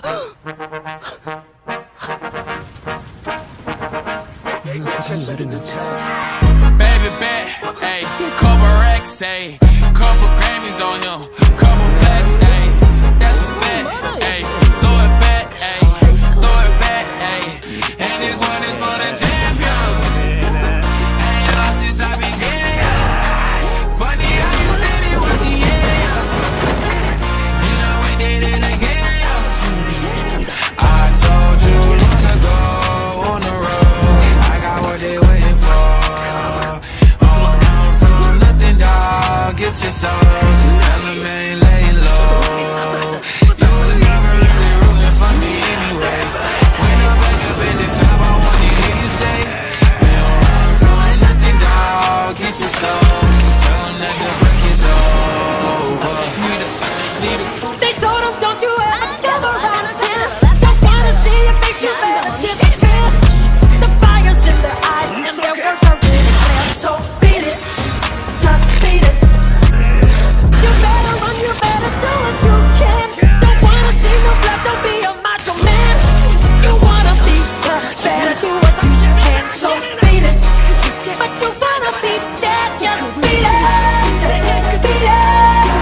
Baby bet, ayy, couple racks, ayy, couple Grammys on him, couple plaques, ayy, that's a fact, ayy, throw it back, ayy, throw it back, ayy, and this one is for the champion. Ain't lost since I began, yeah. Funny how you said it was the yeah. You know we did it again, yeah. I told you long ago on the road, I got what they waiting for. All around from nothing, dog. Get your soul, just tell them ain't laying low. You was never really rooting for me anyway. When I'm back up at the top, I wanna hear you say, we don't run from nothing, dog. Get your soul, just tell them that the break is over. They told him, don't you ever come around again. Don't wanna see your face, you better disappear. The fire's in their eyes and their words are really clear. So beat it, just beat it. You better run, you better do what you can. Don't wanna see no blood, don't be a macho man. You wanna be tough, better do what you can. So beat it, but you wanna be dead, just beat it. Beat it,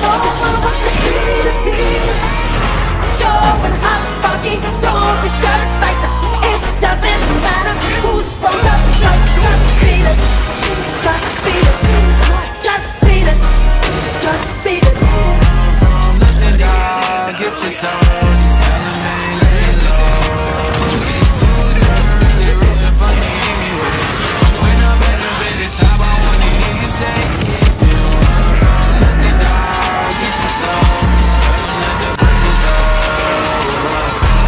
beat it, beat it. Showing up funky, don't disturb fighter. It doesn't matter who's from the fight. Just beat it, just beat it, just beat it, just beat it. From nothing, dog. Get your soul, just tell them ain't laying low. You was never really rooting for me anyway. When I'm back up at the top, I wanna hear you say, you don't run from nothing, dog. Get your soul, just tell them that the break is over.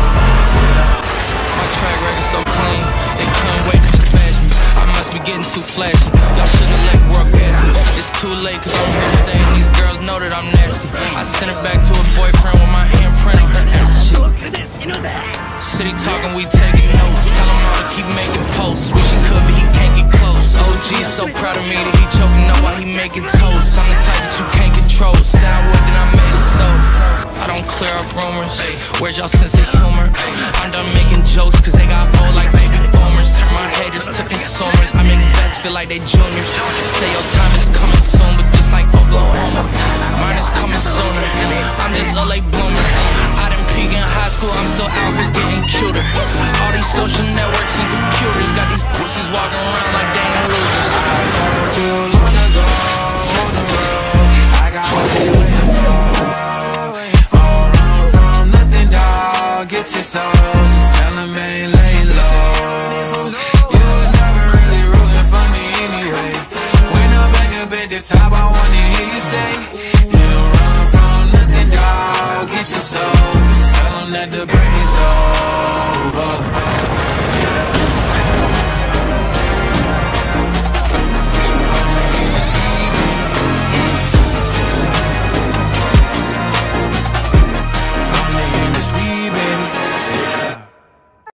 My track record so clean, they couldn't wait to bash me. I must be getting too flashy. Y'all shouldn't have let work past me. It's too late cause I'm here to stay. And these girls know that I'm nasty. I sent her back to her boyfriend with my handprint on her ass sheet. City talking, we taking notes. Tell him all to keep making posts. Wish he could, but he can't get close. OG so proud of me that he choking up while he making toast. I'm the type that you can't control. Said I would, then I made it so. I don't clear up rumors. Where's y'all sense of humor? I'm done making jokes cause they got old like baby boomers. Turn my haters to consumers. I make vets feel like they juniors. Say your time is coming soon, but just like Oklahoma, mine is coming sooner. I'm just a late bloomer. I didn't peak in high school, I'm still out here getting cuter. All these social networks and computers got these pussies walking around like they ain't losers. I told you long ago on the road, I got what they waiting for. All around from nothing, dog. Get your soul, just tell them ain't laying low. You was never really rooting for me anyway. When I'm back up at the top, I wanna hear you say,